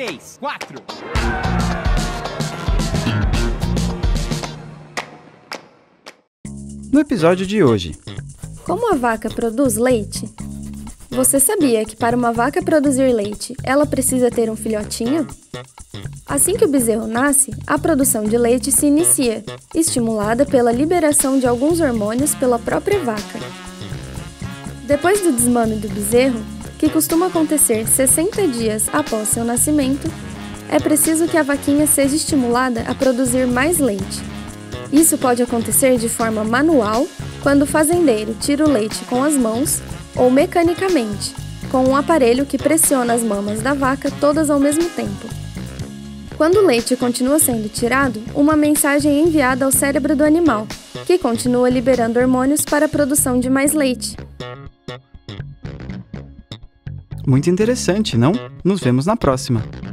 3, 4. No episódio de hoje, como a vaca produz leite? Você sabia que para uma vaca produzir leite, ela precisa ter um filhotinho? Assim que o bezerro nasce, a produção de leite se inicia, estimulada pela liberação de alguns hormônios pela própria vaca. Depois do desmame do bezerro, que costuma acontecer 60 dias após seu nascimento, é preciso que a vaquinha seja estimulada a produzir mais leite. Isso pode acontecer de forma manual, quando o fazendeiro tira o leite com as mãos, ou mecanicamente, com um aparelho que pressiona as mamas da vaca todas ao mesmo tempo. Quando o leite continua sendo tirado, uma mensagem é enviada ao cérebro do animal, que continua liberando hormônios para a produção de mais leite. Muito interessante, não? Nos vemos na próxima!